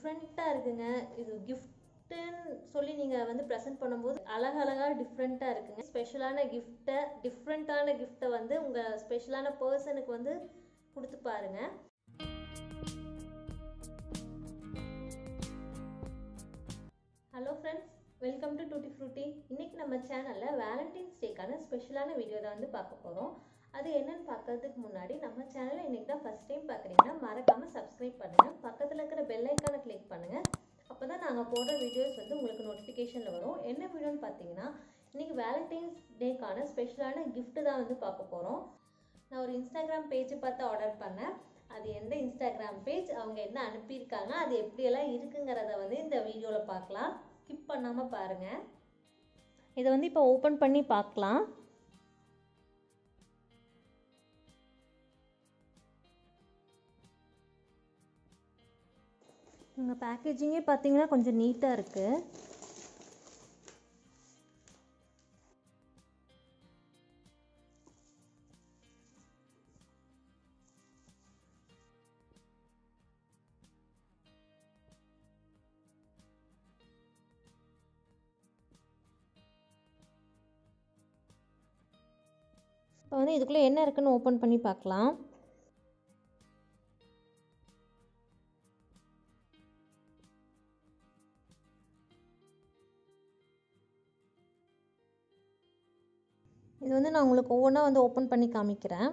டிஃப்ரெண்ட்டாக இருக்குங்க. இது கிஃப்ட்டுன்னு சொல்லி நீங்கள் வந்து ப்ரெசென்ட் பண்ணும்போது அழகழகாக டிஃப்ரெண்ட்டாக இருக்குங்க. ஸ்பெஷலான கிஃப்ட்டை டிஃப்ரெண்ட்டான கிஃப்ட்டை வந்து உங்கள் ஸ்பெஷலான பர்சனுக்கு வந்து கொடுத்து பாருங்க. Hello friends, welcome to Tutti Frutti. இன்றைக்கி நம்ம சேனலில் வேலண்டைன்ஸ் டேக்கான ஸ்பெஷலான வீடியோ தான் வந்து பார்க்க போகிறோம். அது என்னென்னு பார்க்கறதுக்கு முன்னாடி நம்ம சேனலை இன்றைக்கி தான் ஃபஸ்ட் டைம் பார்க்குறீங்கன்னா மறக்காமல் சப்ஸ்கிரைப் பண்ணுங்கள். பக்கத்தில் இருக்கிற பெல் ஐக்கானை கிளிக் பண்ணுங்கள். அப்போ தான் நாங்கள் போடுற வீடியோஸ் வந்து உங்களுக்கு நோட்டிஃபிகேஷனில் வரும். என்ன வீடியோன்னு பார்த்தீங்கன்னா, இன்றைக்கி வேலண்டைன்ஸ் டேக்கான ஸ்பெஷலான கிஃப்ட்டு தான் வந்து பார்க்க போகிறோம். நான் ஒரு இன்ஸ்டாகிராம் பேஜை பார்த்து ஆர்டர் பண்ணேன். அது எந்த இன்ஸ்டாகிராம் பேஜ், அவங்க என்ன அனுப்பியிருக்காங்க, அது எப்படியெல்லாம் இருக்குங்கிறத வந்து இந்த வீடியோவில் பார்க்கலாம். ஸ்கிப் பண்ணாமல் பாருங்கள். இதை வந்து இப்போ ஓப்பன் பண்ணி பார்க்கலாம். உங்கள் பேக்கேஜிங்கே பார்த்தீங்கன்னா கொஞ்சம் நீட்டாக இருக்குது. இப்போ வந்து இதுக்குள்ளே என்ன இருக்குன்னு ஓப்பன் பண்ணி பார்க்கலாம். இது வந்து நான் உங்களுக்கு ஒவ்வொன்றா வந்து ஓப்பன் பண்ணி காமிக்கிறேன்.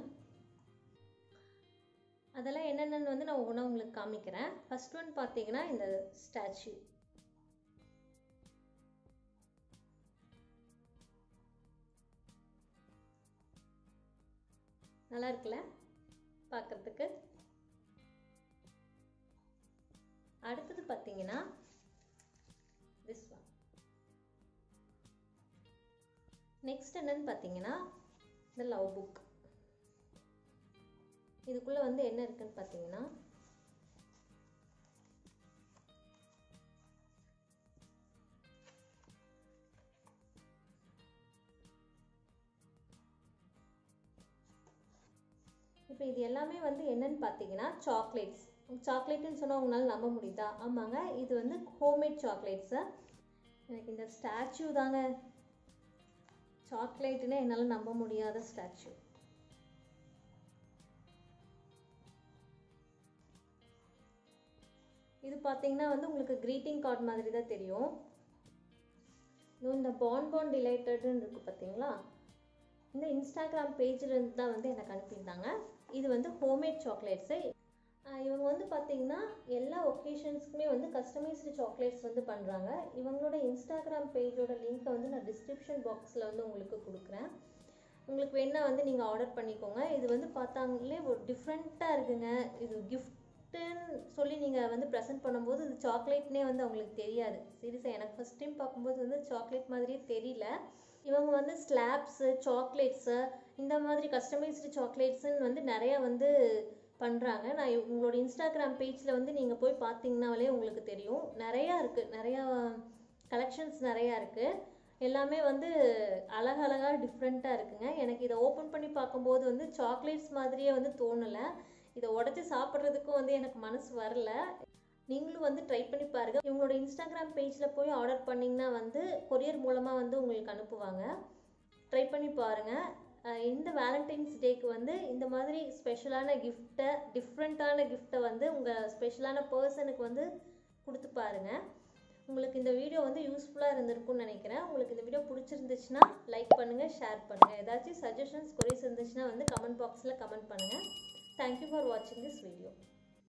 அதெல்லாம் என்னென்னு வந்து நான் ஒவ்வொன்றா உங்களுக்கு காமிக்கிறேன். ஃபர்ஸ்ட் ஒன் பார்த்தீங்கன்னா இந்த ஸ்டாச்சு. நல்லா இருக்குல்ல பார்க்கறதுக்கு. அடுத்தது பார்த்தீங்கன்னா திஸ் ஒன். நெக்ஸ்ட் என்னன்னு பார்த்தீங்கன்னா இந்த லவ் புக். இதுக்குள்ளே வந்து என்ன இருக்குன்னு பார்த்தீங்கன்னா இப்போ இது எல்லாமே வந்து என்னன்னு பார்த்தீங்கன்னா சாக்லேட்ஸ். சாக்லேட்டுன்னு சொன்னால் உங்களால் நம்ப முடியுதா? ஆமாங்க, இது வந்து ஹோம்மேட் சாக்லேட்ஸு. எனக்கு இந்த ஸ்டாச்சு தாங்க சாக்லேட்டுன்னு என்னால் நம்ப முடியாத ஸ்டாச்சு. இது பார்த்தீங்கன்னா வந்து உங்களுக்கு க்ரீட்டிங் கார்டு மாதிரி தான் தெரியும். இந்த பான் டிலைட்டட்னு இருக்குது பார்த்தீங்களா, இந்த இன்ஸ்டாகிராம் பேஜிலேருந்து தான் வந்து எனக்கு அனுப்பியிருந்தாங்க. இது வந்து ஹோம்மேட் சாக்லேட்ஸு. இவங்க வந்து பார்த்தீங்கன்னா எல்லா ஒகேஷன்ஸ்க்குமே வந்து கஸ்டமைஸ்டு சாக்லேட்ஸ் வந்து பண்ணுறாங்க. இவங்களோட இன்ஸ்டாகிராம் பேஜோட லிங்க்கை வந்து நான் டிஸ்கிரிப்ஷன் பாக்ஸில் வந்து உங்களுக்கு கொடுக்குறேன். உங்களுக்கு வேணா வந்து நீங்கள் ஆர்டர் பண்ணிக்கோங்க. இது வந்து பார்த்தாங்களே ஒரு டிஃப்ரெண்ட்டாக இருக்குங்க. இது கிஃப்ட்டுன்னு சொல்லி நீங்கள் வந்து ப்ரெசென்ட் பண்ணும்போது இது சாக்லேட்னே வந்து அவங்களுக்கு தெரியாது. சீரியஸாக எனக்கு ஃபஸ்ட் டைம் பார்க்கும்போது வந்து சாக்லேட் மாதிரியே தெரியல. இவங்க வந்து ஸ்லாப்ஸு, சாக்லேட்ஸு, இந்த மாதிரி கஸ்டமைஸ்டு சாக்லேட்ஸுன்னு வந்து நிறையா வந்து பண்ணுறாங்க. நான் உங்களோட இன்ஸ்டாகிராம் பேஜில் வந்து நீங்கள் போய் பார்த்தீங்கன்னாலே உங்களுக்கு தெரியும். நிறையா இருக்குது, நிறையா கலெக்ஷன்ஸ் நிறையா இருக்குது. எல்லாமே வந்து அழகழகாக டிஃப்ரெண்ட்டாக இருக்குங்க. எனக்கு இதை ஓப்பன் பண்ணி பார்க்கும்போது வந்து சாக்லேட்ஸ் மாதிரியே வந்து தோணலை. இதை உடச்சி சாப்பிட்றதுக்கும் வந்து எனக்கு மனசு வரல. நீங்களும் வந்து ட்ரை பண்ணி பாருங்கள். இவங்களோட இன்ஸ்டாகிராம் பேஜில் போய் ஆர்டர் பண்ணிங்கன்னா வந்து கொரியர் மூலமாக வந்து உங்களுக்கு அனுப்புவாங்க. ட்ரை பண்ணி பாருங்கள். இந்த வேலண்டைன்ஸ் டேக்கு வந்து இந்த மாதிரி ஸ்பெஷலான கிஃப்ட்டை, டிஃப்ரெண்ட்டான கிஃப்ட்டை வந்து உங்கள் ஸ்பெஷலான பர்சனுக்கு வந்து கொடுத்து பாருங்கள். உங்களுக்கு இந்த வீடியோ வந்து யூஸ்ஃபுல்லாக இருந்திருக்கும்னு நினைக்கிறேன். உங்களுக்கு இந்த வீடியோ பிடிச்சிருந்துச்சுன்னா லைக் பண்ணுங்கள், ஷேர் பண்ணுங்கள். ஏதாச்சும் சஜஷன்ஸ், கொரிஸ் இருந்துச்சுன்னா வந்து கமெண்ட் பாக்ஸில் கமெண்ட் பண்ணுங்கள். தேங்க்யூ ஃபார் வாட்சிங் திஸ் வீடியோ.